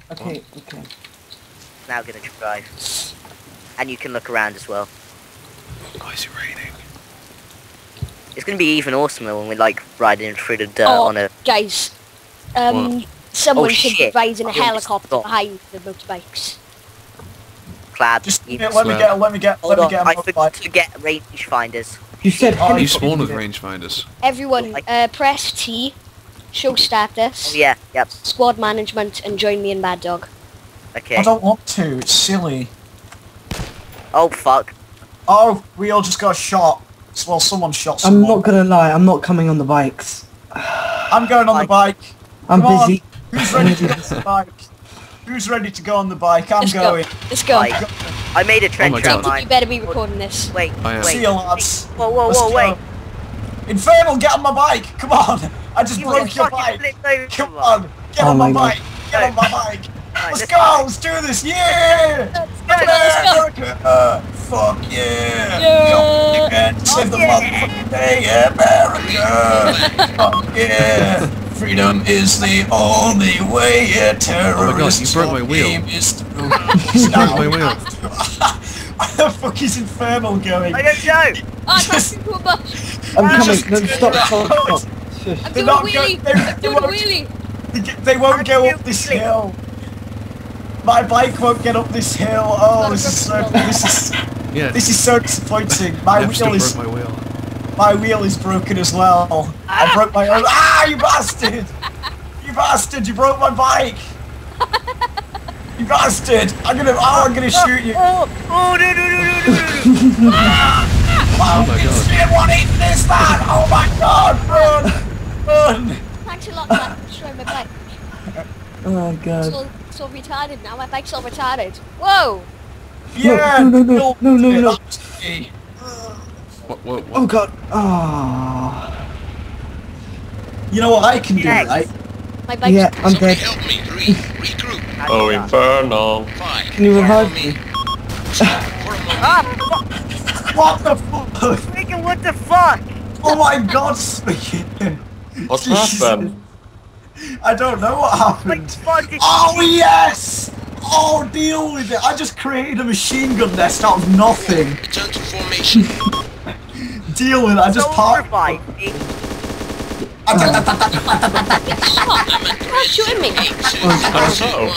Okay, okay. Now gonna drive. And you can look around as well. Oh, is it raining? It's gonna be even awesomer when we're like riding through the dirt on a... Guys, What? someone Oh, should shit. be riding a I almost helicopter forgot. behind the motorbikes. Clad. Just You- let me get Hold on, a I forgot motorbike. to get rangefinders. You said Oh, You helicopter. spawn with rangefinders. Everyone, press T, show status, Oh yeah, yep. squad management, and join me in Mad Dog. Okay. I don't want to. It's silly. Oh fuck. Oh, we all just got shot. Well, someone shot I'm someone. not gonna lie, I'm not coming on the bikes. I'm going on the bike. I'm Come on. busy. Who's ready to go on the bike? Who's ready to go on the bike? I'm Let's going. go. Let's go. Like, I made a trench my out God. of You mine. better be recording this. Wait, I am. wait. See you, lads. Whoa, whoa, Let's whoa, go. wait. Infernal, get on my bike. Come on. I just You broke your fucking bike. flipped over. Come on. Get Oh on my my bike. Get on my bike. Right, Let's go. Let's do this. Yeah. Let's go. America. Fuck yeah. Yeah. Come again. Save the yeah. motherfucking day, America. Fuck yeah. Freedom is the only way. Yeah, terrorists. you broke my wheel. aim is to- You broke my wheel. Where the fuck is Infernal going? I don't know. Oh, I crashed into a bus. I'm coming. Just- No, stop, stop, stop. Shush. I'm They're doing a not wheelie. go- they- I'm they doing a won't- wheelie. They won't go I'm up this doing- hill. My bike won't get up this hill. Oh, this is so Yeah. this is so disappointing. My Napster wheel is broke my wheel. my wheel is broken as well. I broke my own. Ah, you bastard! You bastard! You broke my bike. You bastard! I'm gonna shoot you. Oh, no, no, no, no, no, no. Oh my God. Shit, what is this, man? Oh my God! Run! Run! Thanks a lot, man, for showing my bike. Oh god. So retarded now. My bike's all retarded. Whoa! Yeah. No, no, no, no, no, no. What? Oh god. Oh. You know what I can do, Yes. right? My bike's... Yeah, I'm Somebody dead. help me. Regroup. Oh, Infernal. Five. Can you revive me? For a moment. Ah, What the fuck? freaking what the fuck? Oh my God, Spikin! What happened? I don't know what What happened. the fuck did Oh yes! Oh, deal with it! I just created a machine gun nest out of nothing. Return to formation. Deal with it. I just parked. Stop shooting me. How so?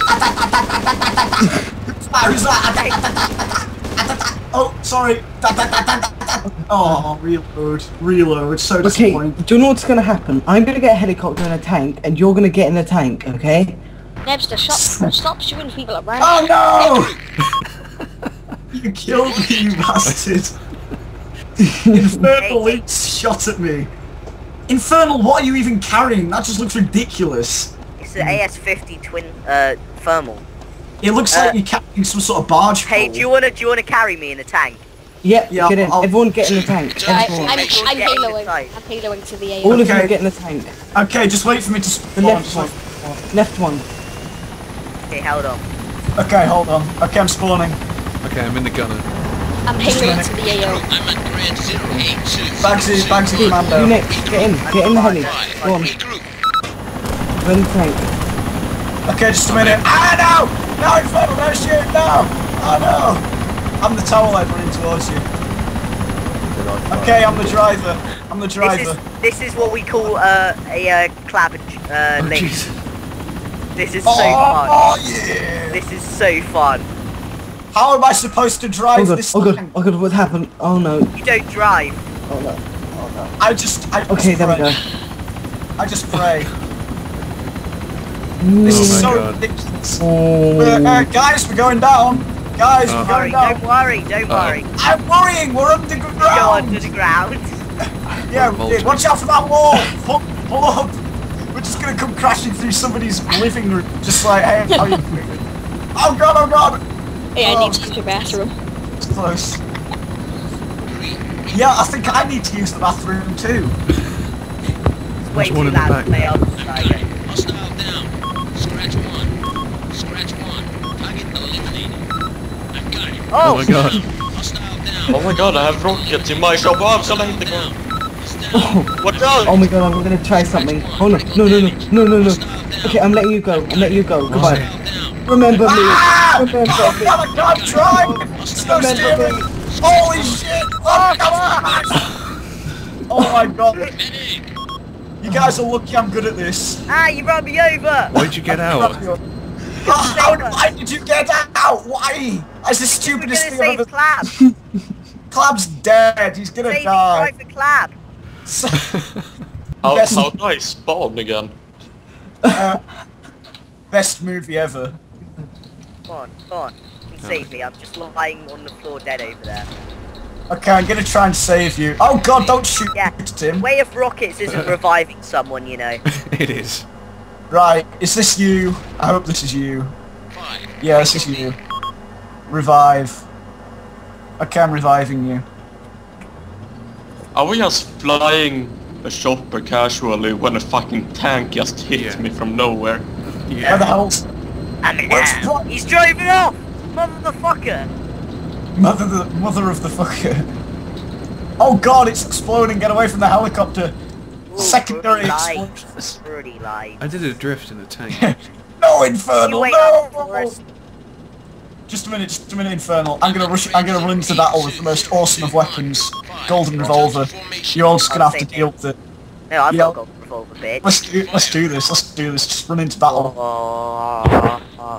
Oh, sorry. Oh, reload. Reload. So Okay, disappointing. do you know what's gonna happen? I'm gonna get a helicopter and a tank, and you're gonna get in the tank, okay? Nebster, stop shooting people around. Oh no! You killed me, you bastard! Infernal Leaks shot at me. Infernal, what are you even carrying? That just looks ridiculous. It's an AS-50 twin thermal. It looks like you're carrying some sort of barge. Hey, do you wanna carry me in a tank? Yep, Yeah, get in. I'll- Everyone get in the tank. I'm Everyone. haloing. Right. I'm haloing to the A. All of you Okay. get in the tank. Okay, just wait for me to The spawn. left one. Left one. Okay, hold on. Okay, hold on. Okay, I'm spawning. Okay, I'm in the gunner. I'm haloing to the AO. I'm at Grand 082. Bagsy You Commando. next. Get in. Get in the heli. Five. Go on. Regroup. Go in the tank. Okay, just a minute. Ah, no! No, Infernal, no shoot, no! Oh, no! I'm the towel head running towards you. Okay, I'm the driver. I'm the driver. This is what we call a clap link. Jeez. This is so Oh, fun. yeah! This is so fun. How am I supposed to Oh drive god. this Oh god. tank? Oh god. What happened? Oh no. You don't drive. Oh no. I just Okay, there we pray. go. I just pray. This is Oh my so God. ridiculous. Oh. Guys, we're going down. Guys, we're Worry, going down. don't worry, don't worry. I'm worrying. We're Go underground. under the ground. Yeah, Voltage. watch out for that wall. Pull up. We're just gonna come crashing through somebody's living room, just like, hey, how you doing? Oh god, oh god. Hey, I Oh. need to use your bathroom. It's close. Yeah, I think I need to use the bathroom too. It's way There's one too in the loud back. to play up. Try again. Hostile down. Scratch one. Scratch one. Target eliminated. I've got it. Oh my god. Hostile down. Oh my God, I have rockets in my shop. Oh, I'm gonna hit the ground. He's down. Oh. Watch out! Oh my god, I'm gonna try something. Oh no, no, no, no, no, no, no. Okay, I'm letting you go. I'm letting you go. Goodbye. Hostile down. Remember me. Ah! Remember Oh me. god, I can't drive! It's no steering! Holy shit! Oh, come on! Oh my god. You guys are lucky I'm good at this. Ah, you run me over! Why'd you get out? Why did you get out? Why? That's the We're stupidest gonna thing I've save ever... Clab. Clab's dead, he's gonna Save die. Driver Clab. How Best- do I spawn again? Best movie ever. Come on, come on. You can save me. I'm just lying on the floor dead over there. Okay, I'm gonna try and save you. Oh god, don't shoot Yeah. Tim. Way of rockets isn't reviving someone, you know. It is. Right, is this you? I hope this is you. 5. Yeah, this is you. Revive. Okay, I'm reviving you. Are we just flying a chopper casually when a fucking tank just hit Yeah. me from nowhere? Where the Yeah. hell's... And Where's now, Brock? he's driving off! Motherfucker! Mother of the fucker. Oh god, it's exploding, get away from the helicopter. Ooh, Secondary Brody lied. explosions. Brody lied. I did a drift in the tank. No, You Infernal, wait up for no! us. Just a minute, Infernal. I'm gonna run into battle with the most awesome of weapons. Golden Revolver. You're all just gonna have to deal with it. No, I've Yeah. got a gold revolver, bitch. Let's do this, just run into battle. Oh,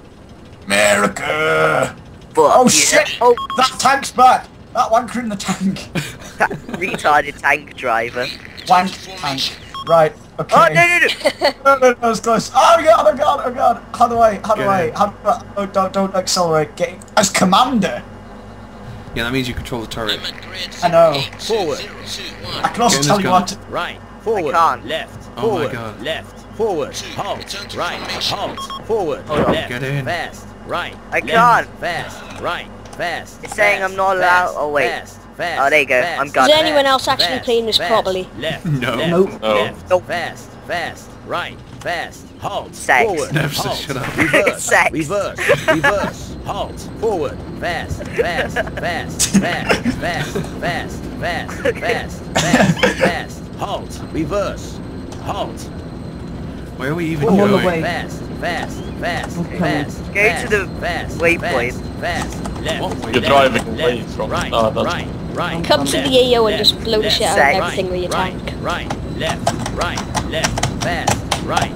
America! fuck Oh yeah. shit! Oh, That tank's back! That wanker in the tank! that retarded tank driver. Wank tank. Right, okay. Oh, no. No, that was close. Oh god. How do I, Get oh, don't accelerate. Get as commander. Yeah, that means you control the turret. I know. Forward. I can also Get in tell this you gun. what to... Right. Forward. I can't. Left. Oh my Forward. God. Left. Forward. Halt. Right. Halt. Forward. Hold on. Left. Get in. Fast. Right. I left, can't. Fast. Right. Fast. It's saying fast, I'm not allowed- fast, oh, wait. Fast. Fast. Oh, there you go. Fast, I'm gone. Is anyone fast, else actually fast, playing this fast, properly? Left. No. Left, Nope. No. Left. Nope. Fast. Fast. Right. Fast. Halt. Sex. Forward. No, so Halt. shut up. Reverse. Sex. Reverse. Reverse. Halt. Forward. Fast. Fast. Fast. Fast. Fast. Fast. Fast. Fast. Fast. Fast. Halt. Reverse. Halt. Where are we even I'm on the going? way. Fast. Fast. Fast. Okay. Fast. Go fast, to the fast, waypoint. Fast. Left. What way? You're left, driving away left, from... Right. Oh, that's... Right. Right. Come to the left, AO and left, just blow the left, shit out Sex. of everything with your right, tank. Right, left, right, fast, right,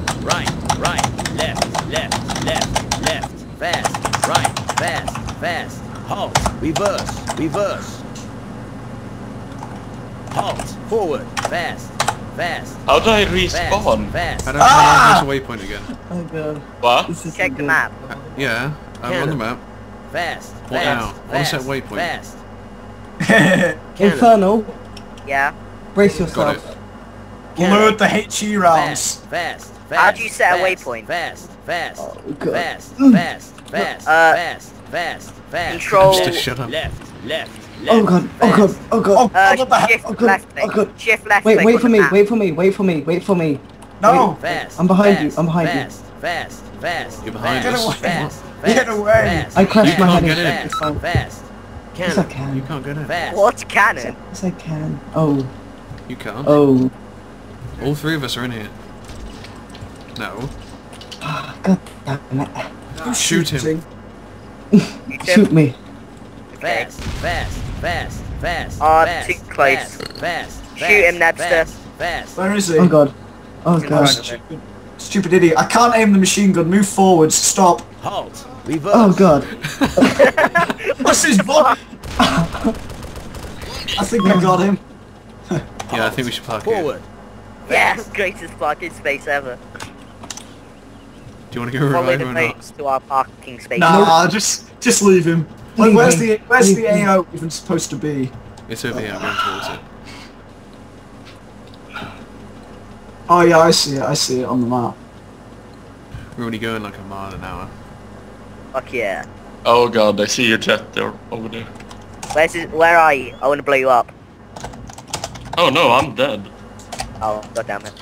left, fast, right, fast, halt, reverse, halt, forward, fast, How do I fast, respawn? fast. How do I press the waypoint again? Oh god. What? This is Check the map. Yeah, I'm on the map. Fast, What now? fast, I wanna set fast, waypoint. fast. Infernal, Yeah. brace Got yourself. it. Load the HE rounds. Fast. How do you set a fast, waypoint? Fast. Oh, God. Fast. Control- Just shut up. Left. Oh god, oh god, oh god. what the heck? Shift Oh, God. left Oh, click. God. Shift left Wait, click wait on for the me, map. wait for me, wait for me, wait for me. No! Fast. I'm behind you, fast, I'm behind you. Fast. You're behind Get us. away. Fast. Get away. I crashed my can't head get in. in. It's fine. Fast. Yes I You can. can't get in. Fast. What cannon? Yes I can. Oh, You can't. oh. All three of us are in here. No. God damn it. Who's Shoot him. shooting? Shoot me. Fast. Ah, fast, too close. Fast. Shoot him, Napster. Fast. Where is he? Oh god. Oh He's in god. front of me. Stupid idiot. I can't aim the machine gun. Move forwards. Stop. Halt. Reverse. Oh god. What's his block? I think I got him. Yeah, I think we should park here. Forward. Yes, greatest parking space ever. Do you want to go Follow revive the or not? boats to our parking space. Nah, just leave him. Leave Where's me. the Leave me. AO even supposed to be? It's over here, I'm going towards it. Oh yeah, I see it on the map. We're only going like a mile an hour. Fuck yeah. Oh god, I see your jet there, over there. Where are you? I want to blow you up. Oh no, I'm dead. Oh, god damn it.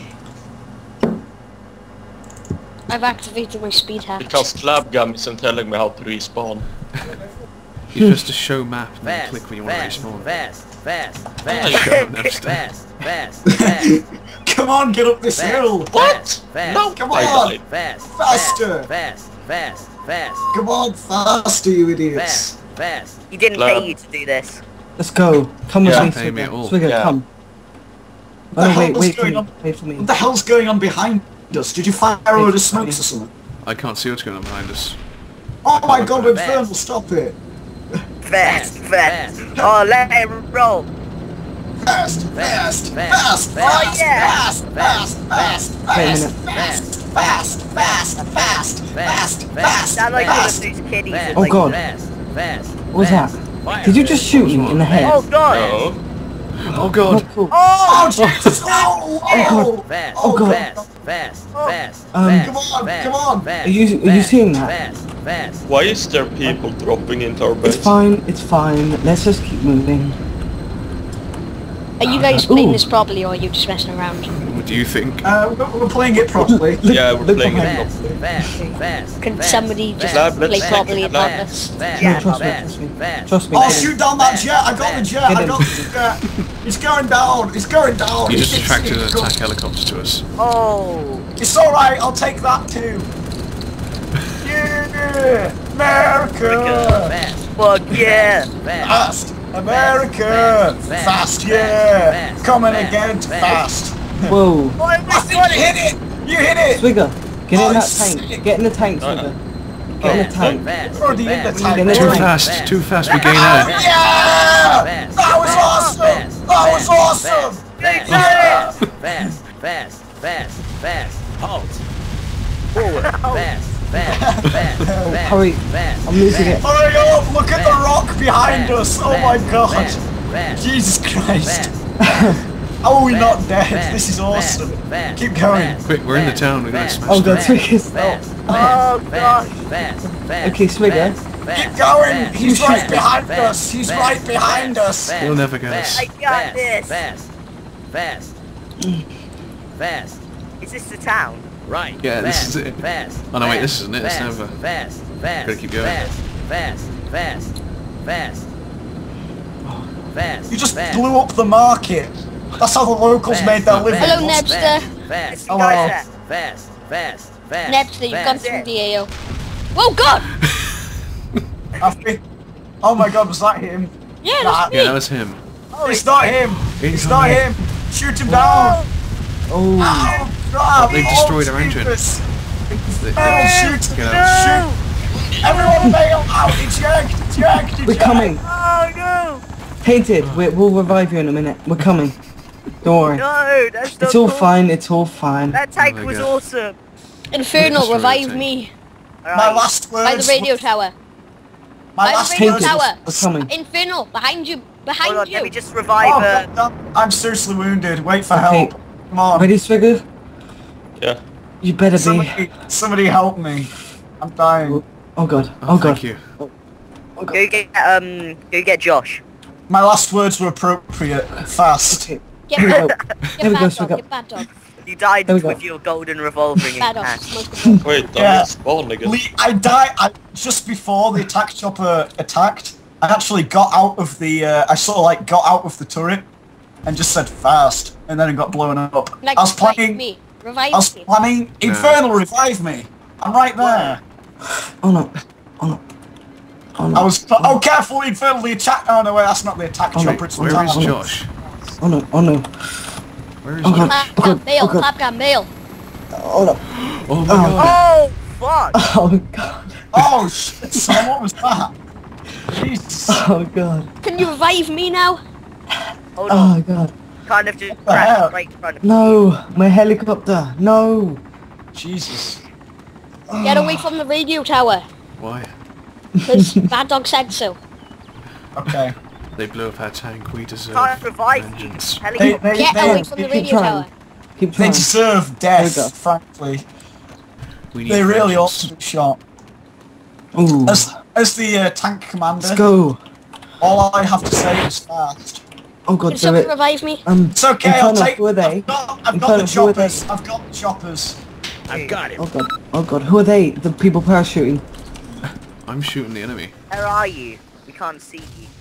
I've activated my speed hack. Because Slabgum isn't telling me how to respawn. You're supposed to show map and then Fast. click when you want to respawn. Fast. Show Napster. Fast. Fast, fast, Come on, get up this hill. What? Fast, No, Come I on. died. fast, Faster. fast, fast, fast, Come on, faster, you idiots. fast, fast. He didn't Lab. pay you to do this. Let's go. Come with Yeah. me, Pay me at Swigger. all. Swigger, Yeah. come. The Oh, no, hell wait, was wait for going me. on? Wait for me. What the hell's going on behind us? Did you fire a load of smokes or something? I can't see what's going on behind us. Oh my god, Fast. Infernal, stop it. Fast, fast. Fast. Oh, let it roll. Fast, fast, Fast, fast, fast, fast, yeah. fast, fast, fast, Wait a fast, minute. fast, fast, fast, fast, fast, fast, Sound like one of fast. those kiddies. Fast. that, Oh like, god. Fast, fast. What was that? fast. Fire. Did you just shoot me in the head? Oh god. No. Oh god! Oh, cool. Oh, Jesus! Oh, oh, Fast, Oh, God. fast, fast, fast, Um, fast, come on, fast, come on. fast, Are you fast, seeing that? Fast, fast. Why is there people dropping into our It's base? fine, it's fine. Let's just keep moving. Are you guys playing Ooh. this properly or are you just messing around? What do you think? we're playing it properly. Look- Yeah, we're look playing it behind. Fast, fast, fast. Can fast, somebody just fast, play fast, properly fast, about fast, this? fast, Yeah, trust me, fast, trust me. fast, Trust me. Oh, fast, shoot down that fast, jet! I got the jet! I Get got the jet! It's going down! It's going down! You just It's- attracted an it's go- attack helicopter to us. Oh. It's alright, I'll take that too! Yeah! America! fast, Fuck yeah. fast. Fast! America! Fast. Fast, yeah! Fast. Coming Fast. again, fast! Whoa. Oh, I think you hit it! You hit it! Swigger, get Oh, in that sick. tank. Get in the tank, No, no. Swigger. Get in the tank. Fast, Already in the fast, tank. Get in the Too tank. fast, too fast, we gain Oh, air. yeah! Fast. That was awesome! Fast. That was Fast. awesome! Fast, Yeah! fast, fast, fast, fast. Halt. Forward. Fast, fast, fast, fast. Hurry. Fast. I'm losing it. Hurry up! Look at the rock behind us! Oh my god! Fast, Jesus Christ! fast, How are we not fast, dead? fast, This is fast, awesome! fast, Keep going. fast, Quick, we're in the fast, town, we gotta fast, smash Oh god, fast, Swigger's... fast, Oh fast, gosh. fast, fast, Okay, Swigger. fast, Keep going! fast, He's fast, right behind fast, us! He's fast, right behind fast, us! fast, You'll never get fast, us. I got fast, this. Fast, fast, fast. Is this the town? Right. Yeah, this fast, is it. Fast. Oh, no, wait, fast, this isn't it, it's fast, never. Fast. Fast. Gotta keep going. Fast. Fast. Fast. Fast. Fast. You just fast, blew up the market! That's how the locals fast, made their living! Hello, fast, Nebster. Fast. You Hello. guys there? Fast. Fast. Fast. Nebster, you've gone fast. through the AO. Whoa, God! Happy? Oh my god, was that him? Yeah, Nah, that's Yeah, me. that was him. it's not him! It's not him! Shoot him down! Oh. Oh, God. They've Oh, destroyed our engine. Jesus. They- Oh, shoot! Get out. Shoot! Everyone bail out! Eject! Eject! We're eject. coming. Oh no. Tainted, we'll revive you in a minute. We're coming. Don't worry. No, that's not It's all cool. fine, it's all fine. That tank Oh my was God. awesome. Infernal, Destroy the revive tank. me. My Alright. last words. By the radio tower. My By the last radio words. tower. We're coming. Infernal, behind you. Hold Behind on, you. let me just revive Oh, her. God, I'm seriously wounded. Wait for Okay. help. Come on. Ready, Swigger? Yeah. You better be. Somebody help me. I'm dying. Oh god, Oh, oh god. thank you. Go get Josh. My last words were appropriate. Fast. Okay, Get here we bad, go. get Here we go, bad Swigger. dog, get bad dog. You died There we go. with your golden revolver in your Bad dog, hand. smoke the ball. Wait, that Yeah. was spawn again. I died just before the attack chopper attacked. I actually got out of the. I sort of like got out of the turret and just said fast, and then it got blown up. Like, I was revive planning. me. Revive I was me. planning. Infernal, revive me. I'm right there. Oh no. Oh no. Oh no. I was. Oh, careful, Infernal! The attack. Oh no, wait, that's not the attack Oh, no. chopper. It's the Where is tank. Josh? Oh no. Oh no. Where is Oh, God. Josh? Clap gun, mail, oh, God. clap gun, mail. Oh no. Oh my god. Oh fuck! Oh god. Oh shit! Son, what was that? Jesus. Oh god. Can you revive me now? Hold on. Oh god. Kind of just the hell? crashed right in front of me. No. My helicopter. No. Jesus. Get away from the radio tower. Why? Because Bad Dog said so. Okay. They blew up our tank, we deserve Can't revive you. vengeance. Helicopter. Get they- away from the keep radio trying. tower. Keep They trying. deserve There we go. death, frankly. We need They really ought vengeance. to be shot. Ooh. As the tank commander, Let's go. all I have to say is fast. Oh god, Can do someone it. revive me? It's okay, I'll Infernal, take. who are they? I've got the Infernal, who are they? choppers. I've got the choppers. I've got him. Oh god. Oh god. Who are they? The people parachuting. I'm shooting the enemy. Where are you? We can't see you.